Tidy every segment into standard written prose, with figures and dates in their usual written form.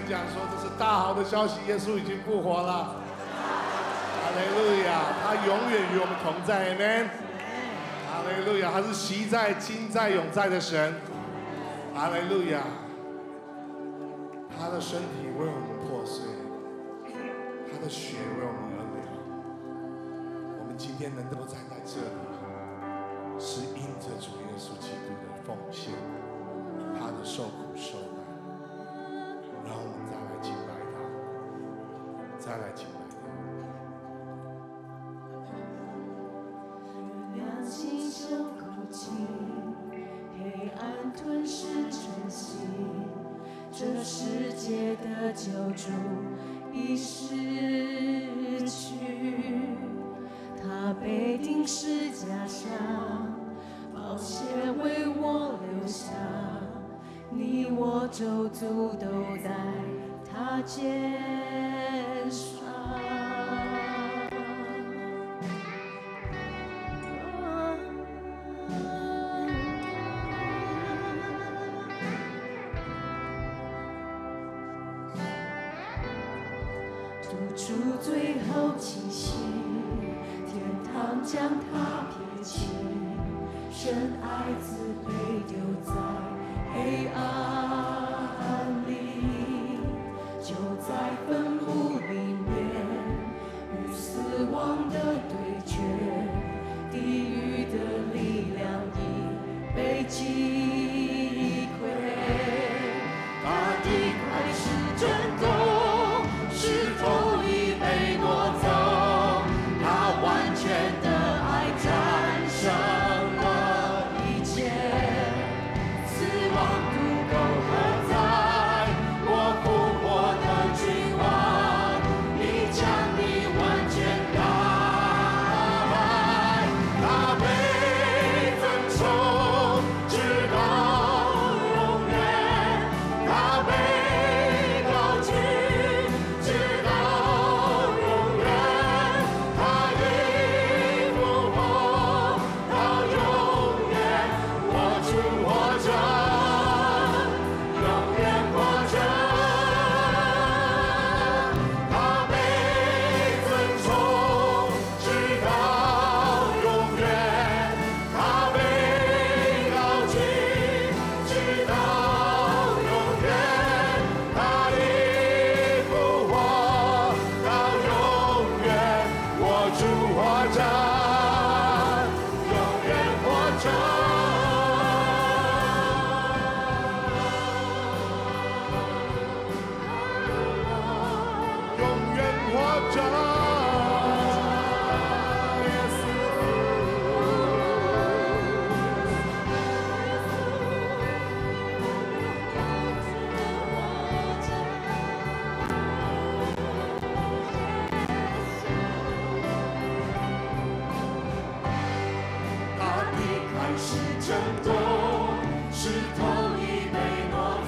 讲说这是大好的消息，耶稣已经复活了。哈利路亚，他永远与我们同在 ，Amen。哈利路亚，他是昔在、今在、永在的神。哈利路亚，他的身体为我们破碎，他的血为我们而流。我们今天能够站在这里，是因着主耶稣基督的奉献，他的受苦受难。然后我们再来敬拜他，再来敬拜他。 亮起就哭泣，黑暗吞噬晨曦，这世界的救主已逝去。他被钉十架上，宝血为我留下。你我咒诅都在他肩上。主出最后气息，天堂将他撇弃，深爱子被丢在黑暗里，就在坟墓里面与死亡的对决，地狱的力量已被击溃，大地开始震动，石头已被挪走，他完全的爱战胜了一切。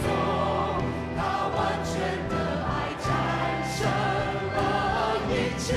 一切。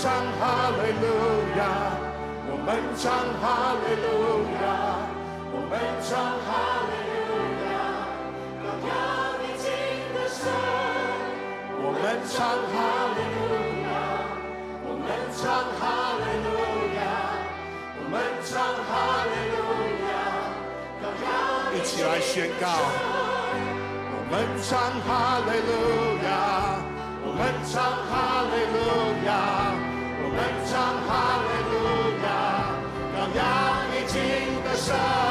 唱哈利路亚，我们唱哈利路亚，我们唱哈利路亚，荣耀你进的神，我们唱哈利路亚，我们唱哈利路亚，我们唱哈利路亚，荣耀一起来宣告，我们唱哈利路亚，我们唱哈利路亚，我们唱哈利路亚，荣耀你进的神，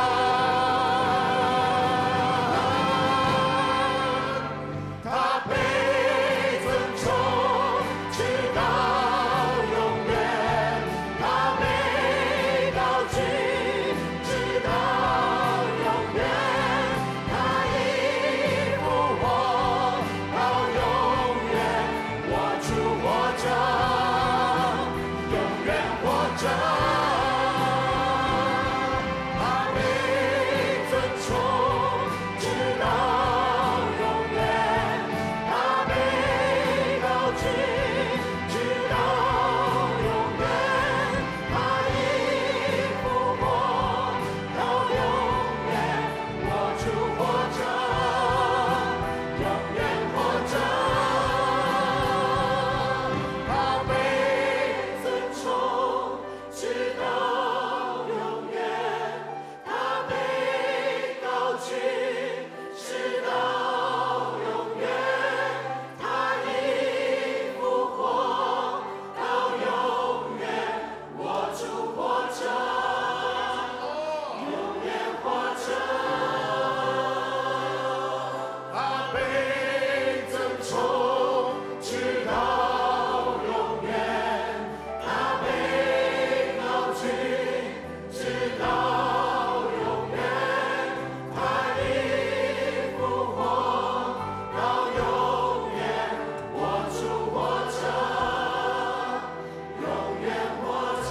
他被尊崇直到永远，他被高举直到永远，他已复活到永远，我主活着，永远活着。他被尊崇直到永远，他被高举直到永远，他已复活到永远，我主活着，永远活着。他被尊崇直到永远，他被高举直到永远，他已复活到永远，我主活着，永远活着。他被尊崇直到永远，他被高举直到永远，他已复活到永远，我主活着，永远活着。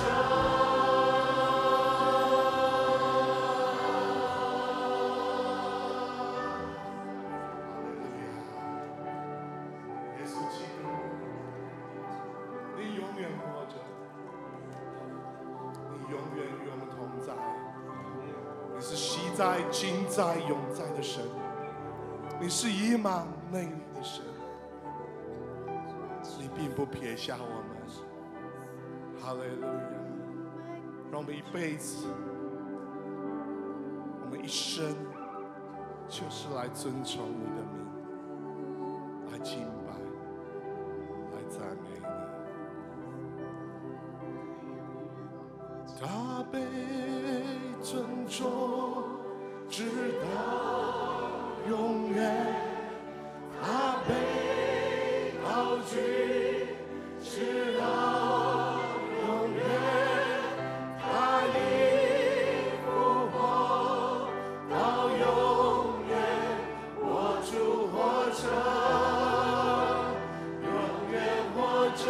耶稣基督，你永远活着，你永远与我们同在，你是昔在、今在、永在的神，你是以马内利的神，你并不撇下我们。哈利路亚！让我们一辈子，我们一生，就是来尊崇你的名，来敬拜，来赞美你。他被尊重，直到永远；他被高举，直到永远；他已复活到永远，我主活着，永远活着。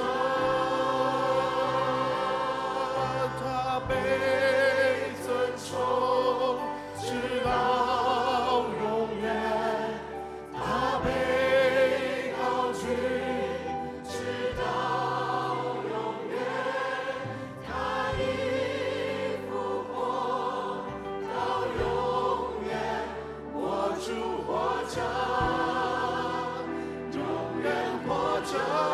他被尊崇直到永远，他被高举直到永远，他已复活到永远，我主活着，永远活着。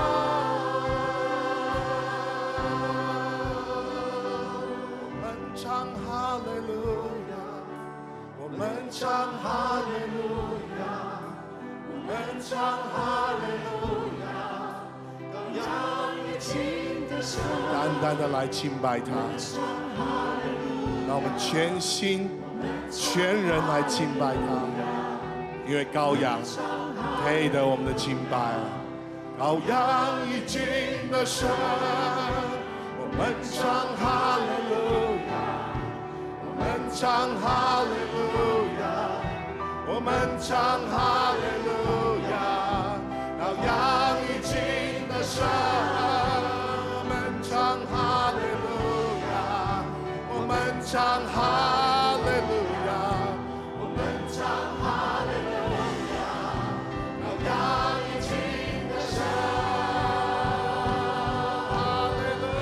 我们唱哈利路亚，我们唱哈利路亚，我们唱哈利路亚，荣耀你进的神，单单的来敬拜他，让我们全心全人来敬拜他，因为羔羊配得我们的敬拜，羔羊已经的神，我们唱哈利路亚，我们唱哈利路亚，我们唱哈利路亚，羔羊已经的神，我们唱哈利路亚，我们唱哈利路亚，我们唱哈利路亚，羔羊已经的神，哈利路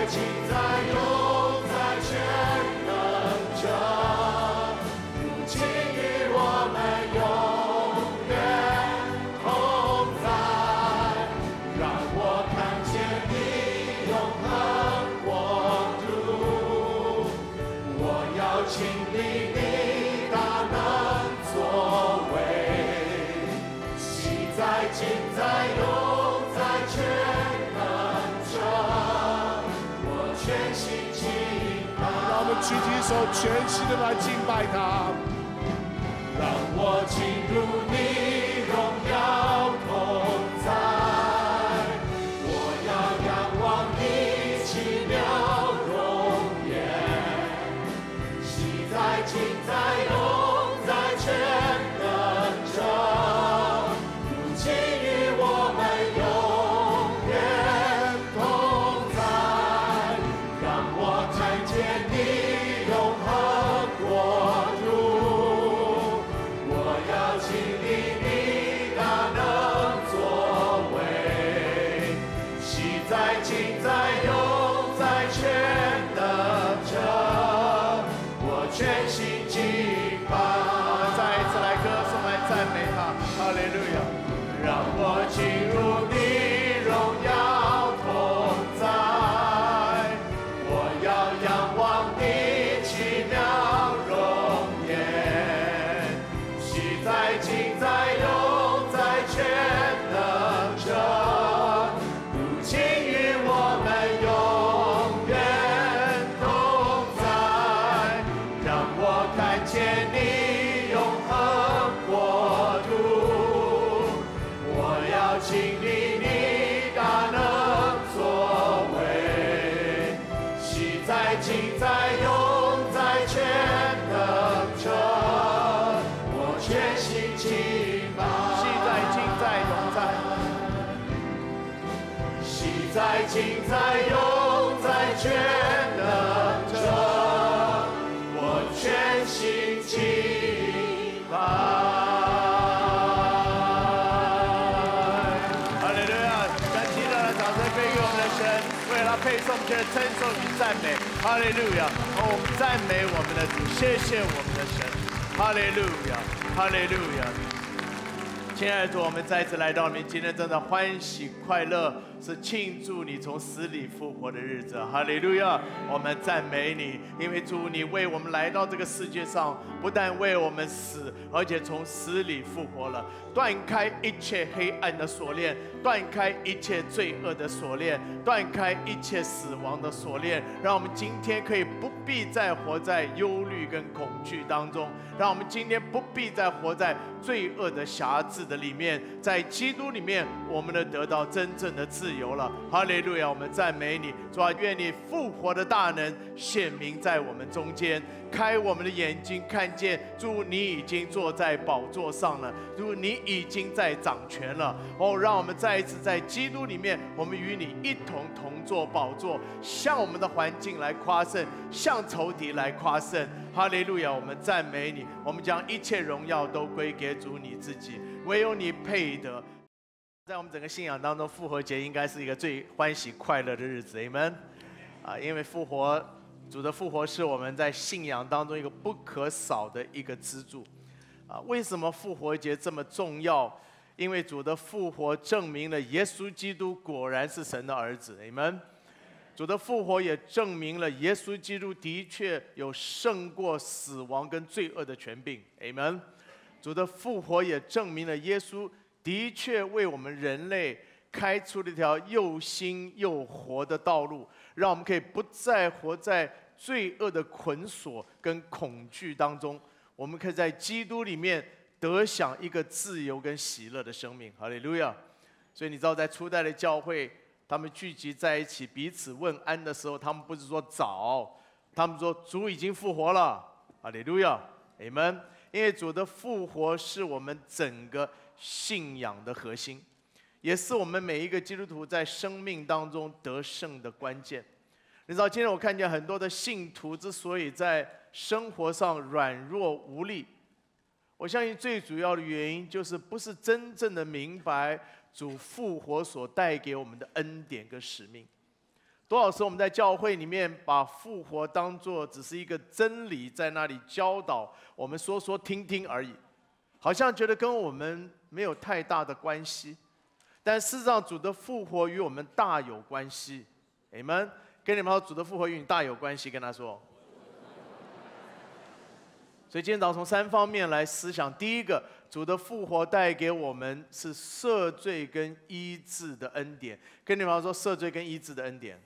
今在永在全能者，如今与我们永远同在，让我看见你永恒国度。我要经历你大能作为，昔在今在永在全能者，我全心敬拜。 让我们举起手，全心的来敬拜他。 让我进入你荣耀同在，我要仰望你奇妙容颜，昔在今在永在全能者，如今与我们永远同在，让我看见你永恒国度。我要经历你大能作为，昔在今在永在全能者，我全心敬拜。再一次来歌颂来赞美他，哈利路亚！让我进入你荣耀同在，我要仰望你奇妙容颜。昔在今在永在全能者，如今与我们永远同在，让我看见你永恒国度。我要经历你大能作为，昔在今在永在全能者，我全心敬拜。昔在今在永在，昔在今在永在全能者，我全心敬拜。哈利路亚！将极大的掌声归给我们的神，为他配颂却称颂与赞美。哈利路亚！我们赞美我们的主，谢谢我们的神。哈利路亚！哈利路亚！亲爱的主，我们再次来到你今天真的欢喜快乐，是庆祝你从死里复活的日子。哈利路亚！我们赞美你，因为主你为我们来到这个世界上，不但为我们死，而且从死里复活了，断开一切黑暗的锁链，断开一切罪恶的锁链，断开一切死亡的锁链，让我们今天可以不必再活在忧虑跟恐惧当中，让我们今天不必再活在罪恶的辖制的里面，在基督里面，我们能得到真正的自由了。哈利路亚！我们赞美你，主啊，愿你复活的大能显明在我们中间，开我们的眼睛，看见主你已经坐在宝座上了，主你已经在掌权了。哦，让我们再一次在基督里面，我们与你一同坐宝座，向我们的环境来夸胜，向仇敌来夸胜。哈利路亚！我们赞美你，我们将一切荣耀都归给主你自己，唯有你配得。在我们整个信仰当中，复活节应该是一个最欢喜快乐的日子 ，Amen。因为主的复活是我们在信仰当中一个不可少的一个支柱。为什么复活节这么重要？因为主的复活证明了耶稣基督果然是神的儿子 ，Amen。主的复活也证明了耶稣基督的确有胜过死亡跟罪恶的权柄 ，Amen。主的复活也证明了耶稣的确为我们人类开出了一条又新又活的道路，让我们可以不再活在罪恶的捆锁跟恐惧当中，我们可以在基督里面得享一个自由跟喜乐的生命。哈利路亚！所以你知道，在初代的教会，他们聚集在一起彼此问安的时候，他们不是说早，他们说主已经复活了。哈利路亚！阿们。因为主的复活是我们整个信仰的核心，也是我们每一个基督徒在生命当中得胜的关键。你知道，今天我看见很多的信徒之所以在生活上软弱无力，我相信最主要的原因就是不是真正的明白主复活所带给我们的恩典跟使命。 多少时候我们在教会里面把复活当作只是一个真理，在那里教导我们说说听听而已，好像觉得跟我们没有太大的关系。但事实上，主的复活与我们大有关系。Amen。跟你们说，主的复活与你大有关系，跟他说。所以今天早上从3方面来思想。第一个，主的复活带给我们是赦罪跟医治的恩典。跟你们说，赦罪跟医治的恩典。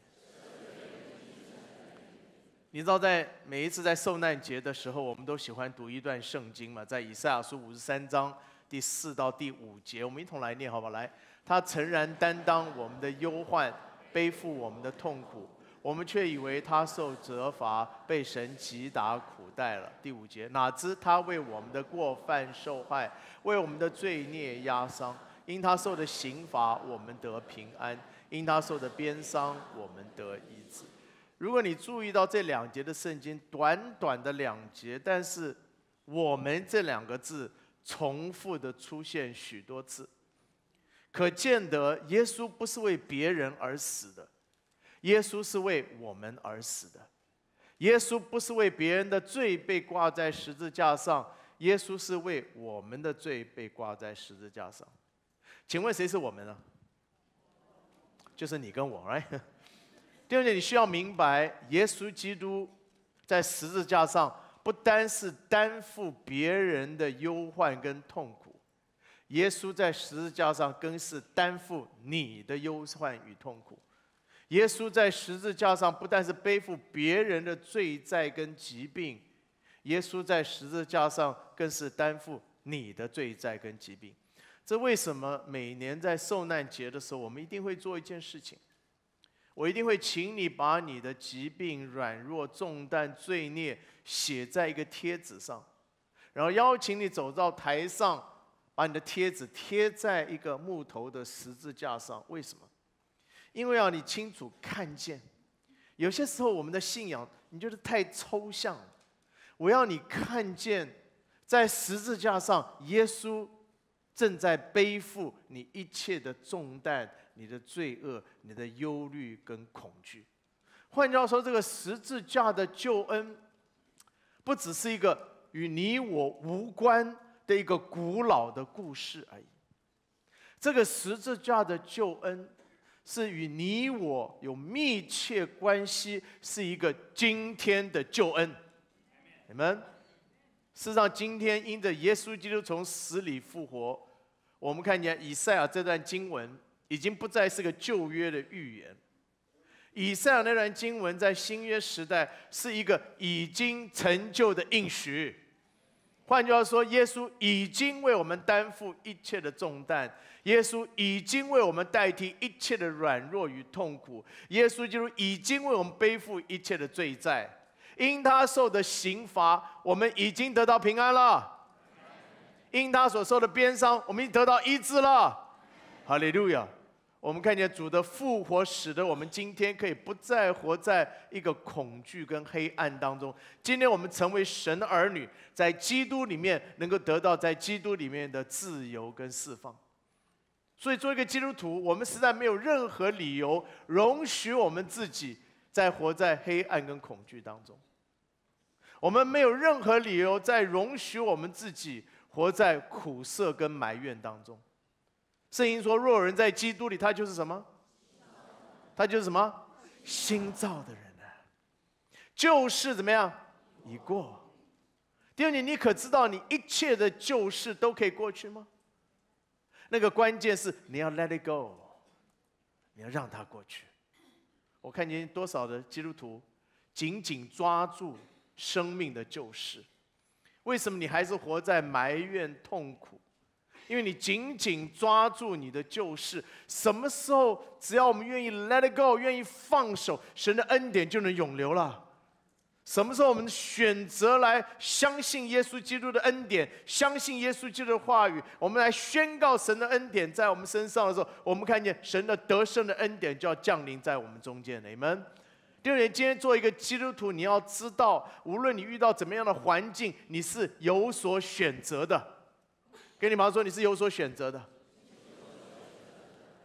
你知道，在每一次在受难节的时候，我们都喜欢读一段圣经嘛，在以赛亚书53章第4到第5节，我们一同来念好不好？来，他诚然担当我们的忧患，背负我们的痛苦，我们却以为他受责罚，被神击打苦待了。第5节，哪知他为我们的过犯受害，为我们的罪孽压伤。因他受的刑罚，我们得平安；因他受的鞭伤，我们得医治。如果你注意到这2节的圣经，短短的2节，但是我们这2个字重复的出现许多次，可见得耶稣不是为别人而死的，耶稣是为我们而死的。耶稣不是为别人的罪被挂在十字架上，耶稣是为我们的罪被挂在十字架上。请问谁是我们呢？就是你跟我 ，right？ 第二点，你需要明白，耶稣基督在十字架上不单是担负别人的忧患跟痛苦，耶稣在十字架上更是担负你的忧患与痛苦。耶稣在十字架上不但是背负别人的罪债跟疾病，耶稣在十字架上更是担负你的罪债跟疾病。这为什么每年在受难节的时候，我们一定会做一件事情？我一定会请你把你的疾病、软弱、重担、罪孽写在一个贴纸上，然后邀请你走到台上，把你的贴纸贴在一个木头的十字架上。为什么？因为要你清楚看见，有些时候我们的信仰你觉得太抽象了，我要你看见，在十字架上，耶稣正在背负你一切的重担、你的罪恶、你的忧虑跟恐惧。换句话说，这个十字架的救恩，不只是一个与你我无关的一个古老的故事而已。这个十字架的救恩，是与你我有密切关系，是一个今天的救恩。你们，事实上，今天因着耶稣基督从死里复活，我们看见以赛亚这段经文已经不再是个旧约的预言。以赛亚那段经文在新约时代是一个已经成就的应许。换句话说，耶稣已经为我们担负一切的重担，耶稣已经为我们代替一切的软弱与痛苦，耶稣基督已经为我们背负一切的罪债。因他受的刑罚，我们已经得到平安了；因他所受的鞭伤，我们已经得到医治了。哈利路亚！我们看见主的复活，使得我们今天可以不再活在一个恐惧跟黑暗当中。今天我们成为神的儿女，在基督里面能够得到在基督里面的自由跟释放。所以，做一个基督徒，我们实在没有任何理由容许我们自己再活在黑暗跟恐惧当中。我们没有任何理由再容许我们自己活在苦涩跟埋怨当中。圣经说，若有人在基督里，他就是什么？他就是什么？新造的人呢？旧事怎么样？已过。第二点，你可知道你一切的旧事都可以过去吗？那个关键是你要 let it go， 你要让它过去。我看见多少的基督徒紧紧抓住生命的旧事，为什么你还是活在埋怨痛苦？因为你紧紧抓住你的旧事，什么时候只要我们愿意 let it go， 愿意放手，神的恩典就能永留了。什么时候我们选择来相信耶稣基督的恩典，相信耶稣基督的话语，我们来宣告神的恩典在我们身上的时候，我们看见神的得胜的恩典就要降临在我们中间。你们，第二点，今天做一个基督徒，你要知道，无论你遇到怎么样的环境，你是有所选择的。跟你妈说，你是有所选择的。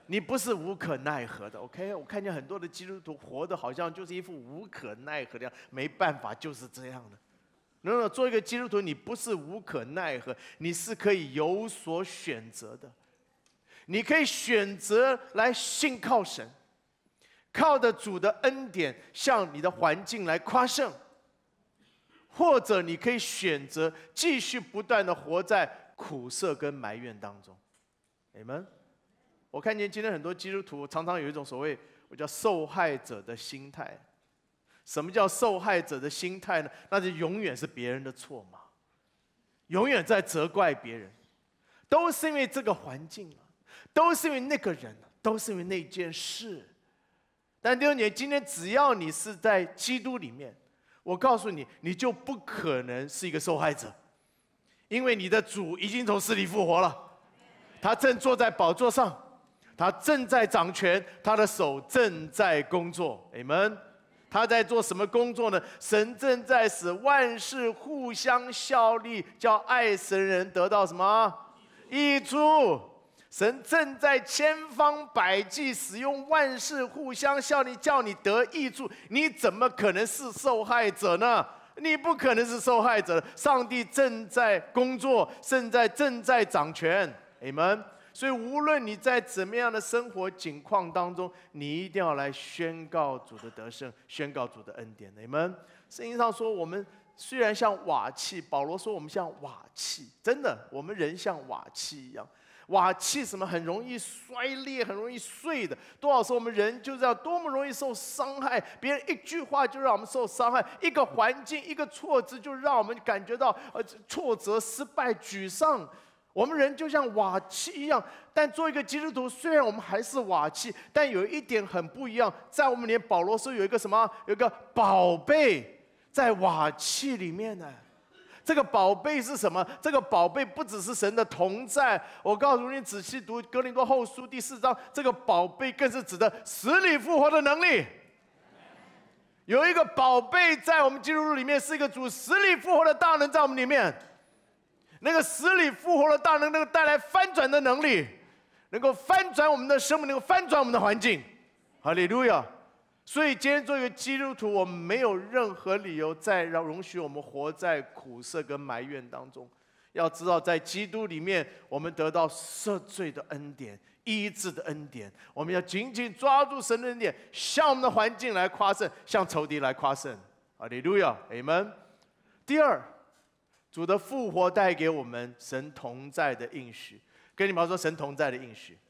你不是无可奈何的 ，OK？ 我看见很多的基督徒活得好像就是一副无可奈何的样，没办法，就是这样的。No， 做一个基督徒，你不是无可奈何，你是可以有所选择的。你可以选择来信靠神，靠着主的恩典向你的环境来夸胜，或者你可以选择继续不断的活在苦涩跟埋怨当中。Amen。我看见今天很多基督徒常常有一种所谓我叫受害者的心态。什么叫受害者的心态呢？那就永远是别人的错嘛，永远在责怪别人，都是因为这个环境啊，都是因为那个人啊，都是因为那件事。但弟兄姐妹，今天只要你是在基督里面，我告诉你，你就不可能是一个受害者，因为你的主已经从死里复活了，他正坐在宝座上。他正在掌权，他的手正在工作 ，Amen。他在做什么工作呢？神正在使万事互相效力，叫爱神人得到什么益处？神正在千方百计使用万事互相效力，叫你得益处。你怎么可能是受害者呢？你不可能是受害者。上帝正在工作，正在掌权 ，Amen。所以，无论你在怎么样的生活境况当中，你一定要来宣告主的得胜，宣告主的恩典。你们圣经上说，我们虽然像瓦器，保罗说我们像瓦器，真的，我们人像瓦器一样。瓦器什么很容易衰裂，很容易碎的。多少时候我们人就这样，多么容易受伤害，别人一句话就让我们受伤害，一个环境，一个挫折就让我们感觉到挫折、失败、沮丧。我们人就像瓦器一样，但做一个基督徒，虽然我们还是瓦器，但有一点很不一样，在我们里面，保罗说有一个什么？有一个宝贝在瓦器里面呢。这个宝贝是什么？这个宝贝不只是神的同在，我告诉你，仔细读哥林多后书第4章，这个宝贝更是指的死里复活的能力。有一个宝贝在我们基督徒里面，是一个主死里复活的大能在我们里面。那个死里复活的大能，能够带来翻转的能力，能够翻转我们的生命，能够翻转我们的环境。哈利路亚！所以今天做一个基督徒，我们没有任何理由再容许我们活在苦涩跟埋怨当中。要知道，在基督里面，我们得到赦罪的恩典、医治的恩典。我们要紧紧抓住神的恩典，向我们的环境来夸胜，向仇敌来夸胜。哈利路亚，阿们。第二，主的复活带给我们神同在的应许。跟你们说，神同在的应许。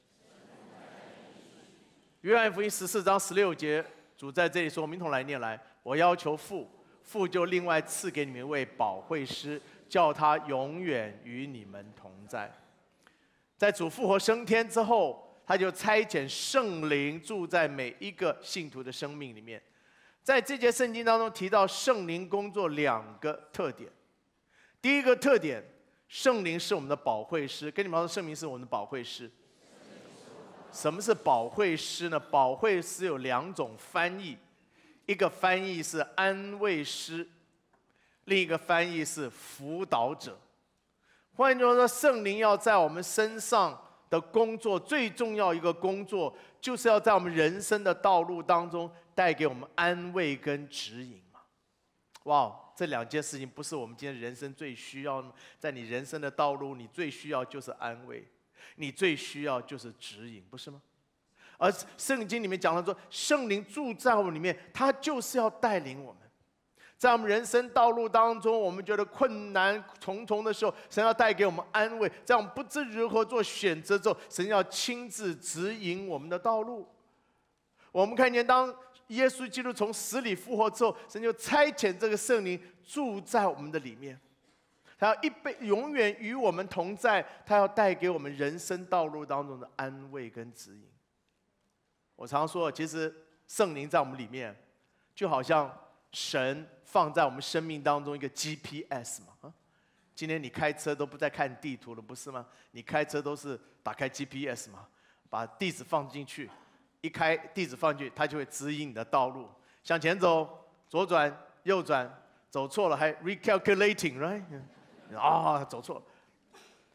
约翰福音14章16节，主在这里说：“我们一同来念来，我要求父，父就另外赐给你们一位保惠师，叫他永远与你们同在。”在主复活升天之后，他就差遣圣灵住在每一个信徒的生命里面。在这节圣经当中提到圣灵工作2个特点。第一个特点，圣灵是我们的保惠师。跟你们说，圣灵是我们的保惠师。什么是保惠师呢？保惠师有2种翻译，一个翻译是安慰师，另一个翻译是辅导者。换句话说，圣灵要在我们身上的工作，最重要一个工作，就是要在我们人生的道路当中带给我们安慰跟指引嘛。哇！这2件事情不是我们今天人生最需要的吗？在你人生的道路，你最需要就是安慰，你最需要就是指引，不是吗？而圣经里面讲到说，圣灵住在我们里面，他就是要带领我们。在我们人生道路当中，我们觉得困难重重的时候，神要带给我们安慰；在我们不知如何做选择之后，神要亲自指引我们的道路。我们看见当耶稣基督从死里复活之后，神就差遣这个圣灵住在我们的里面，他要永远与我们同在，他要带给我们人生道路当中的安慰跟指引。我常说，其实圣灵在我们里面，就好像神放在我们生命当中一个 GPS 嘛。今天你开车都不再看地图了，不是吗？你开车都是打开 GPS 嘛，把地址放进去。一开地址放进去，它就会指引你的道路，向前走，左转、右转，走错了还 recalculating，right？ 走错了。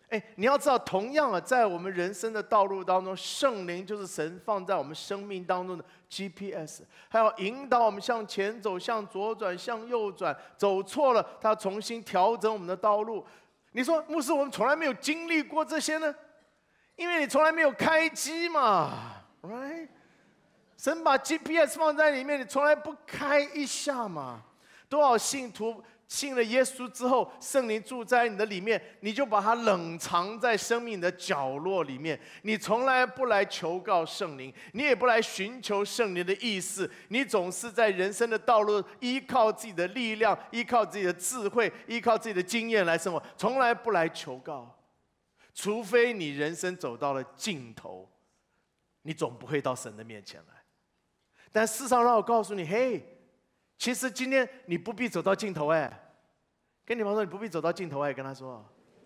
你要知道，同样啊，在我们人生的道路当中，圣灵就是神放在我们生命当中的 GPS， 还要引导我们向前走、向左转、向右转，走错了，他要重新调整我们的道路。你说，牧师，我们从来没有经历过这些呢？因为你从来没有开机嘛 ，right？ 神把 GPS 放在里面，你从来不开一下嘛。多少信徒信了耶稣之后，圣灵住在你的里面，你就把它冷藏在生命的角落里面。你从来不来求告圣灵，你也不来寻求圣灵的意思，你总是在人生的道路依靠自己的力量，依靠自己的智慧，依靠自己的经验来生活，从来不来求告。除非你人生走到了尽头，你总不会到神的面前来。但事实上，让我告诉你，嘿，其实今天你不必走到尽头，跟你朋友说，你不必走到尽头，跟他说，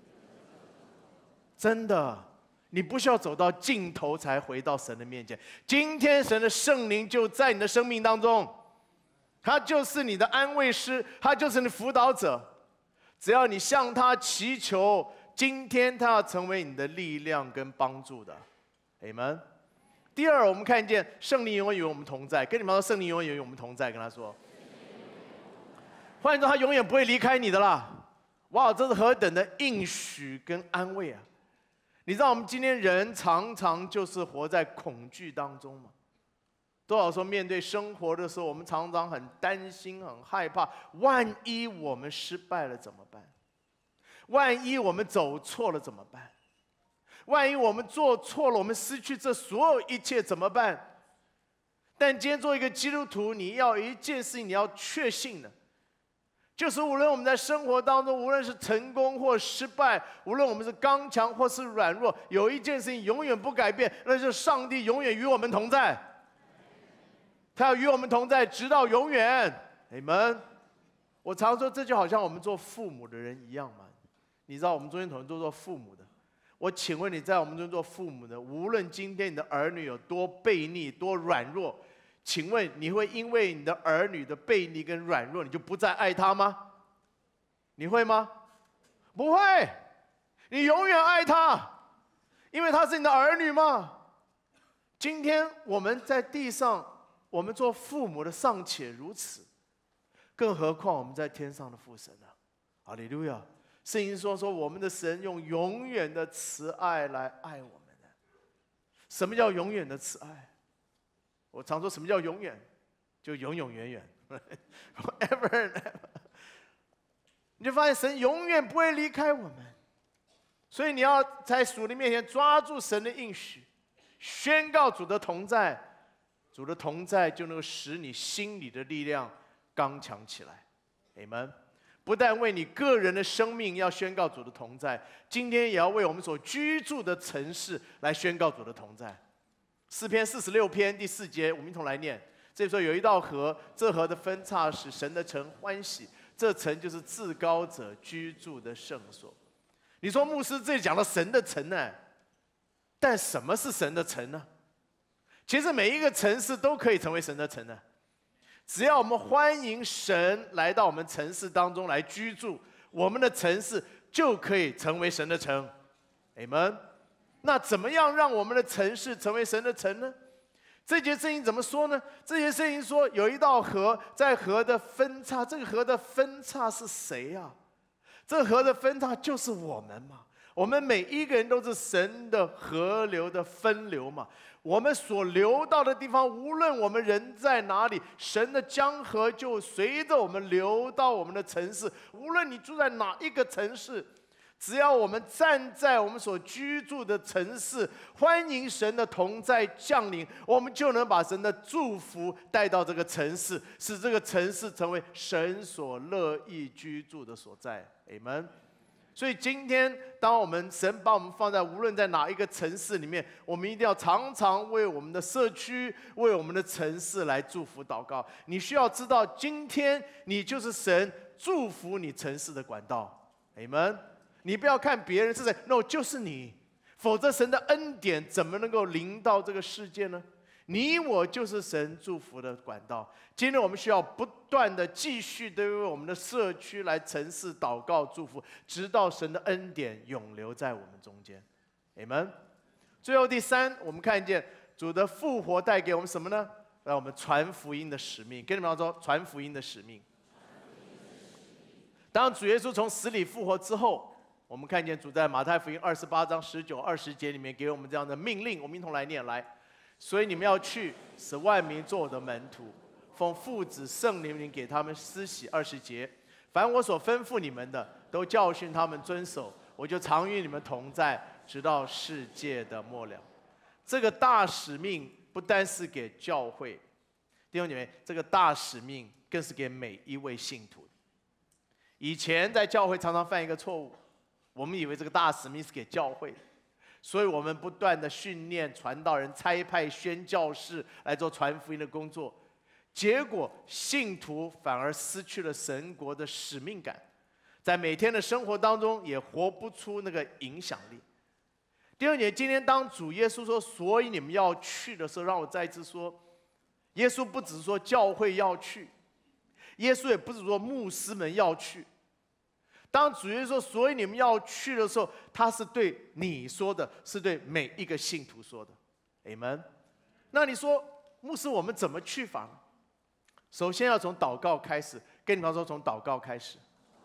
真的，你不需要走到尽头才回到神的面前。今天神的圣灵就在你的生命当中，他就是你的安慰师，他就是你的辅导者。只要你向他祈求，今天他要成为你的力量跟帮助的。Amen。第二，我们看见圣灵永远与我们同在。跟你们说，圣灵永远与我们同在。跟他说，换言之，他永远不会离开你的啦。哇，这是何等的应许跟安慰啊！你知道我们今天人常常就是活在恐惧当中吗？多少时候面对生活的时候，我们常常很担心、很害怕，万一我们失败了怎么办？万一我们走错了怎么办？万一我们做错了，我们失去这所有一切怎么办？但今天做一个基督徒，你要有一件事情你要确信的，就是无论我们在生活当中，无论是成功或失败，无论我们是刚强或是软弱，有一件事情永远不改变，那就是上帝永远与我们同在。他要与我们同在，直到永远。Amen。我常说，这就好像我们做父母的人一样嘛。你知道，我们中间很多人都做父母的。我请问你在我们中间做父母的，无论今天你的儿女有多悖逆、多软弱，请问你会因为你的儿女的悖逆跟软弱，你就不再爱他吗？你会吗？不会，你永远爱他，因为他是你的儿女嘛。今天我们在地上，我们做父母的尚且如此，更何况我们在天上的父神呢？哈利路亚！圣经说我们的神用永远的慈爱来爱我们的。什么叫永远的慈爱？我常说，什么叫永远？就永永远远 ，forever and ever。你就发现神永远不会离开我们，所以你要在主的面前抓住神的应许，宣告主的同在。主的同在就能够使你心里的力量刚强起来。Amen。不但为你个人的生命要宣告主的同在，今天也要为我们所居住的城市来宣告主的同在。诗篇46篇第4节，我们一同来念。这里说，有一道河，这河的分叉使神的城欢喜，这城就是至高者居住的圣所。你说，牧师这里讲到神的城呢？但什么是神的城呢？其实每一个城市都可以成为神的城呢。只要我们欢迎神来到我们城市当中来居住，我们的城市就可以成为神的城。Amen。那怎么样让我们的城市成为神的城呢？这节圣经怎么说呢？这节圣经说，有一道河，在河的分叉。这个河的分叉是谁啊？这个河的分叉就是我们嘛。我们每一个人都是神的河流的分流嘛。我们所流到的地方，无论我们人在哪里，神的江河就随着我们流到我们的城市。无论你住在哪一个城市，只要我们站在我们所居住的城市，欢迎神的同在降临，我们就能把神的祝福带到这个城市，使这个城市成为神所乐意居住的所在。Amen。所以今天，当我们神把我们放在无论在哪一个城市里面，我们一定要常常为我们的社区、为我们的城市来祝福祷告。你需要知道，今天你就是神祝福你城市的管道。Amen。你不要看别人是谁 ，No， 就是你，否则神的恩典怎么能够临到这个世界呢？ 你我就是神祝福的管道。今天我们需要不断的继续的为我们的社区来陈示祷告祝福，直到神的恩典永留在我们中间。Amen。最后第三，我们看见主的复活带给我们什么呢？让我们传福音的使命。跟你们说，传福音的使命。当主耶稣从死里复活之后，我们看见主在马太福音28章19、20节里面给我们这样的命令，我们一同来念来。所以你们要去，使万民做我的门徒，奉父子圣灵名给他们施洗。20节，凡我所吩咐你们的，都教训他们遵守，我就常与你们同在，直到世界的末了。这个大使命不单是给教会，弟兄姐妹，这个大使命更是给每一位信徒。以前在教会常常犯一个错误，我们以为这个大使命是给教会，所以我们不断的训练传道人、差派宣教士来做传福音的工作，结果信徒反而失去了神国的使命感，在每天的生活当中也活不出那个影响力。弟兄姐妹，今天当主耶稣说所以你们要去的时候，让我再一次说，耶稣不只是说教会要去，耶稣也不是说牧师们要去。当主耶稣说所以你们要去的时候，他是对你说的，是对每一个信徒说的。 Amen。 那你说牧师我们怎么去法呢？首先要从祷告开始，跟你们说从祷告开始。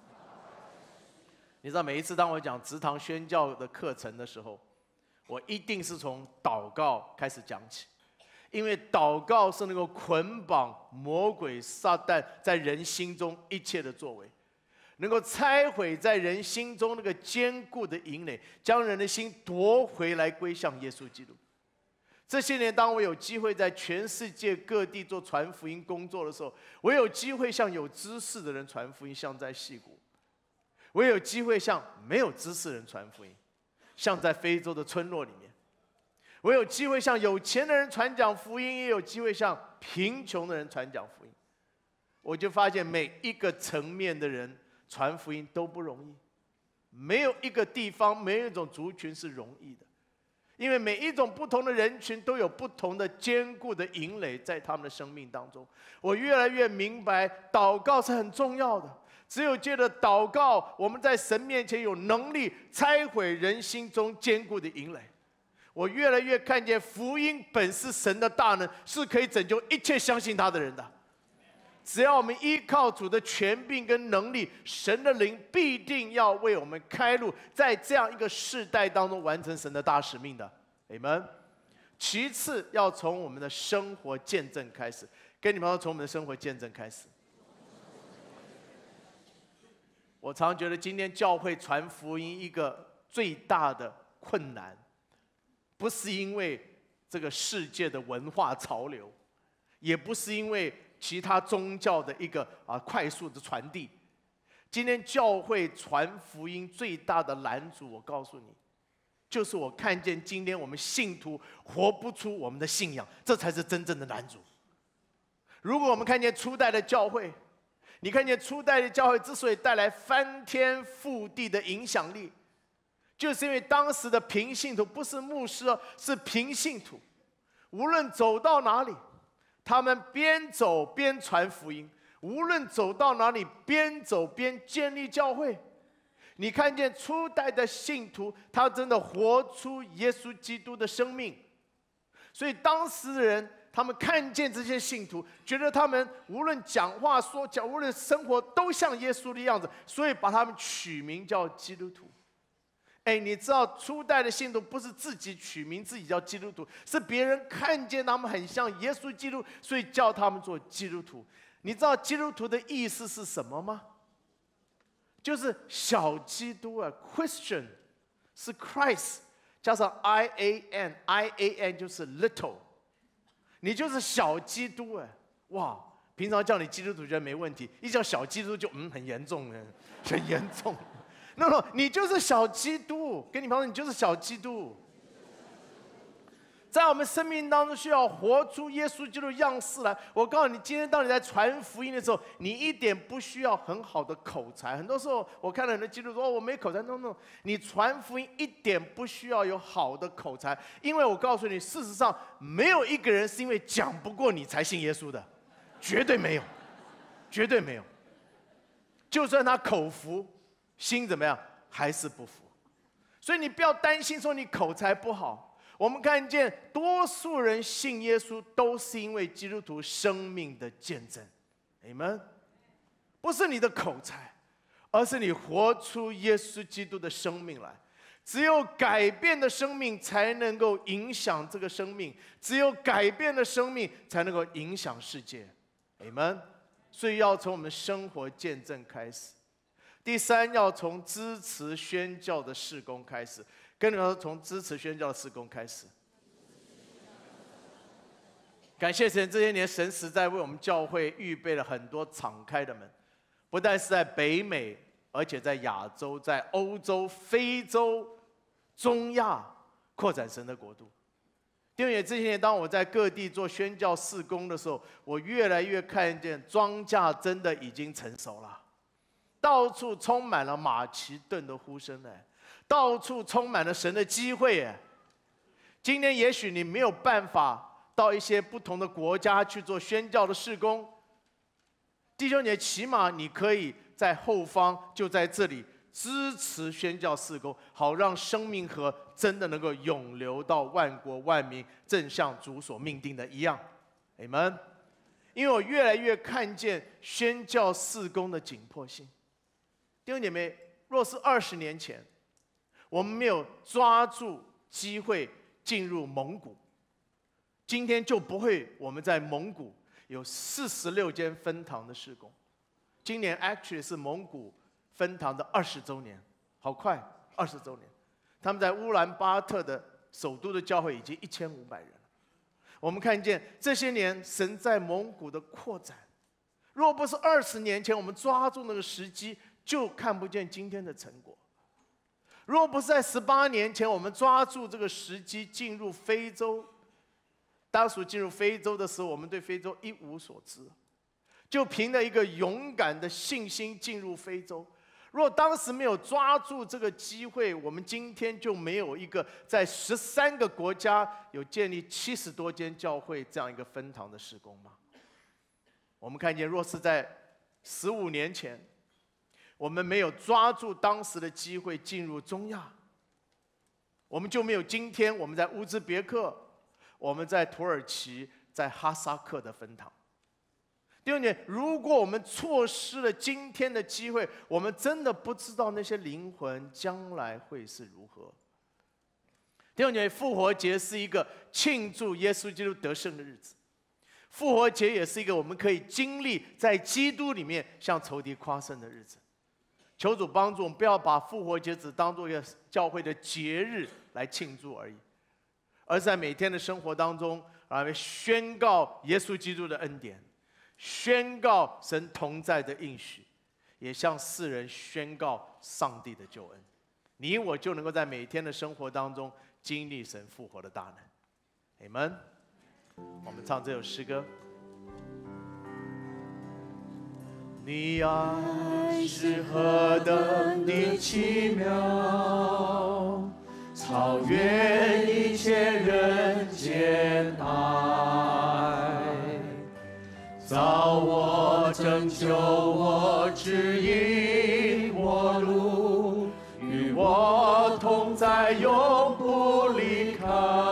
你知道每一次当我讲职堂宣教的课程的时候，我一定是从祷告开始讲起，因为祷告是能够捆绑魔鬼撒旦在人心中一切的作为，能够拆毁在人心中那个坚固的营垒，将人的心夺回来归向耶稣基督。这些年当我有机会在全世界各地做传福音工作的时候，我有机会向有知识的人传福音，像在矽谷；我有机会向没有知识的人传福音，像在非洲的村落里面；我有机会向有钱的人传讲福音，也有机会向贫穷的人传讲福音。我就发现每一个层面的人传福音都不容易，没有一个地方，没有一种族群是容易的，因为每一种不同的人群都有不同的坚固的营垒在他们的生命当中。我越来越明白，祷告是很重要的。只有借着祷告，我们在神面前有能力拆毁人心中坚固的营垒。我越来越看见，福音本是神的大能，是可以拯救一切相信他的人的。只要我们依靠主的权柄跟能力，神的灵必定要为我们开路，在这样一个世代当中完成神的大使命的。Amen。 其次要从我们的生活见证开始，跟你们说从我们的生活见证开始。我常觉得今天教会传福音一个最大的困难，不是因为这个世界的文化潮流，也不是因为其他宗教的一个快速的传递。今天教会传福音最大的拦阻，我告诉你，就是我看见今天我们信徒活不出我们的信仰，这才是真正的拦阻。如果我们看见初代的教会，你看见初代的教会之所以带来翻天覆地的影响力，就是因为当时的平信徒不是牧师哦，是平信徒，无论走到哪里，他们边走边传福音，无论走到哪里，边走边建立教会。你看见初代的信徒，他真的活出耶稣基督的生命。所以当时的人，他们看见这些信徒，觉得他们无论讲话说讲，无论生活都像耶稣的样子，所以把他们取名叫基督徒。哎，你知道初代的信徒不是自己取名自己叫基督徒，是别人看见他们很像耶稣基督，所以叫他们做基督徒。你知道基督徒的意思是什么吗？就是小基督啊 ，Christian 是 Christ 加上 IAN 就是 little， 你就是小基督哎，哇！平常叫你基督徒觉得没问题，一叫小基督就很严重哎，很严重。No， 你就是小基督，跟你朋友，你就是小基督。 在我们生命当中需要活出耶稣基督的样式来。我告诉你，今天当你在传福音的时候，你一点不需要很好的口才。很多时候我看到很多基督徒说：“哦，我没口才。” No， 你传福音一点不需要有好的口才，因为我告诉你，事实上没有一个人是因为讲不过你才信耶稣的，绝对没有，绝对没有。就算他口服，心怎么样，还是不服。所以你不要担心说你口才不好。我们看见多数人信耶稣，都是因为基督徒生命的见证。Amen， 不是你的口才，而是你活出耶稣基督的生命来。只有改变的生命才能够影响这个生命，只有改变的生命才能够影响世界。Amen。所以要从我们生活见证开始。第三，要从支持宣教的事工开始。跟着说，从支持宣教的事工开始。感谢神，这些年神实在为我们教会预备了很多敞开的门，不但是在北美，而且在亚洲、在欧洲、非洲、中亚扩展神的国度。弟兄姐妹，这些年当我在各地做宣教事工的时候，我越来越看见庄稼真的已经成熟了，到处充满了马其顿的呼声呢。到处充满了神的机会耶！今天也许你没有办法到一些不同的国家去做宣教的事工，弟兄姐妹，起码你可以在后方，就在这里支持宣教事工，好让生命河真的能够涌流到万国万民，正像主所命定的一样。Amen。因为我越来越看见宣教事工的紧迫性。弟兄姐妹，若是20年前，我们没有抓住机会进入蒙古，今天就不会我们在蒙古有46间分堂的事工。今年 actually 是蒙古分堂的20周年，好快，20周年。他们在乌兰巴特的首都的教会已经1500人了。我们看见这些年神在蒙古的扩展，若不是20年前我们抓住那个时机，就看不见今天的成果。若不是在18年前我们抓住这个时机进入非洲，当时进入非洲的时候，我们对非洲一无所知，就凭着一个勇敢的信心进入非洲。若当时没有抓住这个机会，我们今天就没有一个在13个国家有建立70多间教会这样一个分堂的事工吗？我们看见，若是在15年前，我们没有抓住当时的机会进入中亚，我们就没有今天我们在乌兹别克、我们在土耳其、在哈萨克的分堂。弟兄姐妹，如果我们错失了今天的机会，我们真的不知道那些灵魂将来会是如何。弟兄姐妹，复活节是一个庆祝耶稣基督得胜的日子，复活节也是一个我们可以经历在基督里面向仇敌夸胜的日子。求主帮助我们，不要把复活节只当作一个教会的节日来庆祝而已，而是在每天的生活当中，宣告耶稣基督的恩典，宣告神同在的应许，也向世人宣告上帝的救恩。你我就能够在每天的生活当中经历神复活的大能。Amen。我们唱这首诗歌。你爱是何等的奇妙，超越一切人间爱，造我、拯救我、指引我路，与我同在，永不离开。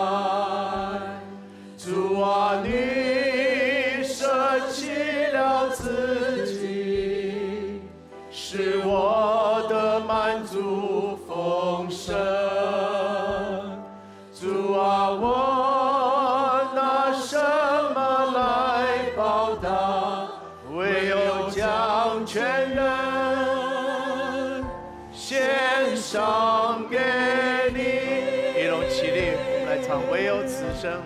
主啊，你舍弃了自己，使我的满足丰盛。主啊，我拿什么来报答？唯有将全人献上给你。一同起立，我们来唱《唯有此生》。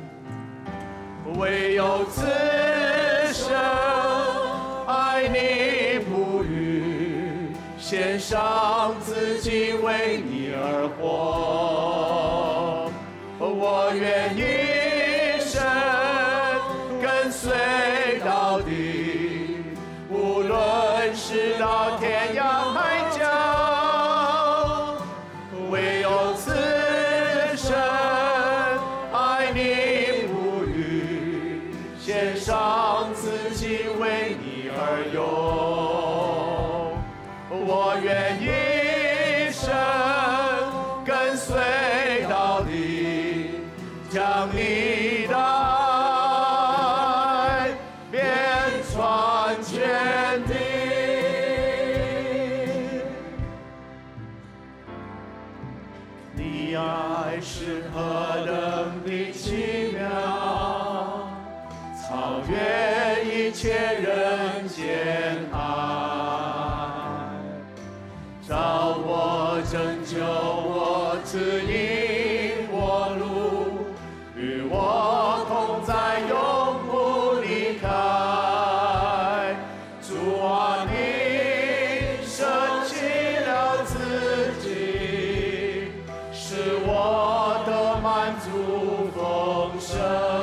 唯有此生爱你不渝，献上自己为你而活。我我愿一生跟随到底，无论是到天涯海角，唯有此生爱你不渝，献上自己为你而用。我愿一生跟随到底，将你的爱遍传全地。你爱是何等的奇妙，超越一切人间爱，找我拯救我指引我路，与我同在永不离开。主啊，你舍弃了自己，使我的满足丰盛。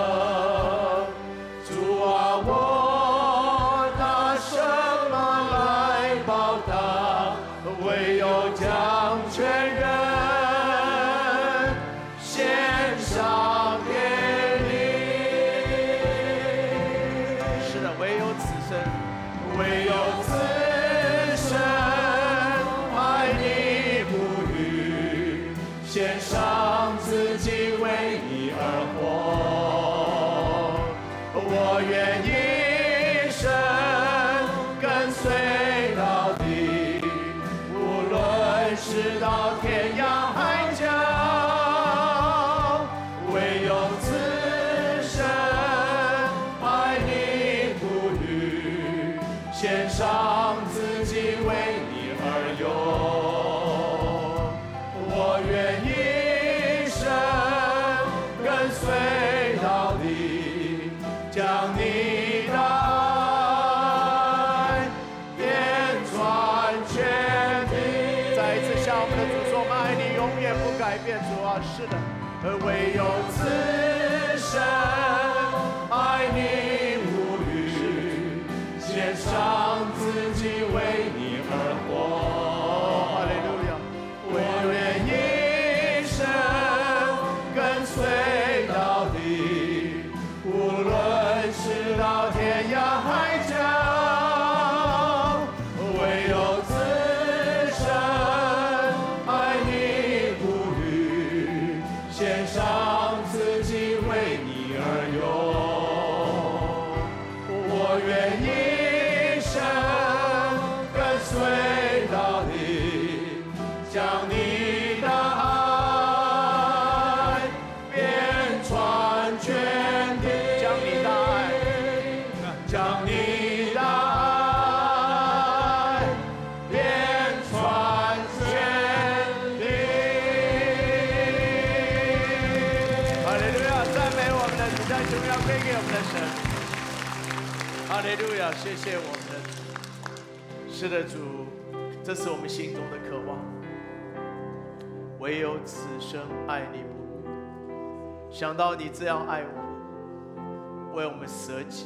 主啊，我拿什么来报答？唯有将全人献上给你。是的，唯有此生，唯有此生爱你不渝，献上自己为你而活。我愿一生跟随到底，无论是到天涯海角，唯有此生爱你不渝，献上自己为你而用。我愿一生跟随到底，将你的爱遍传全地。再一次向我们的主说，我们爱你永远不改变。主啊，是的，唯有此生爱你不渝，献上自己为你而活。哈利路亚！我愿一生跟随到底，无论是到天涯海角，唯有此生爱你不渝，献上自己为你而用。我愿一生跟随到底，将你的爱遍传全地。将你的爱，将你的爱遍传全地。哈利路亚！赞美我们的主，将荣耀归给我们的神。哈利路亚！谢谢我们的主。是的，主，这是我们心中的渴望。唯有此生爱你不渝。想到你这样爱我们，为我们舍己，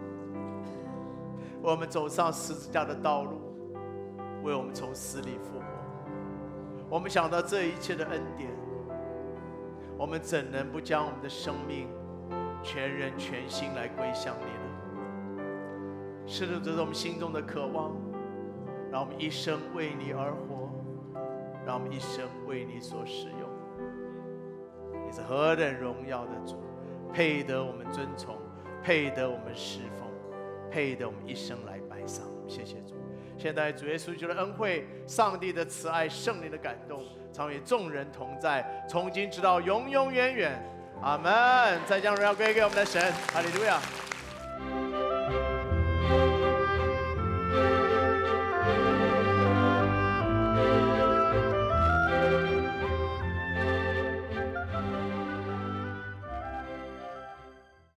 为我们走上十字架的道路，为我们从死里复活。我们想到这一切的恩典，我们怎能不将我们的生命全人全心来归向你呢？是的，这是我们心中的渴望。让我们一生为你而活，让我们一生为你所使用。你是何等荣耀的主，配得我们尊崇，配得我们侍奉，配得我们一生来拜上。谢谢主。现在主耶稣基督的恩惠、上帝的慈爱、圣灵的感动，常与众人同在，从今直到永永远远。阿门。再将荣耀归给我们的神。哈利路亚。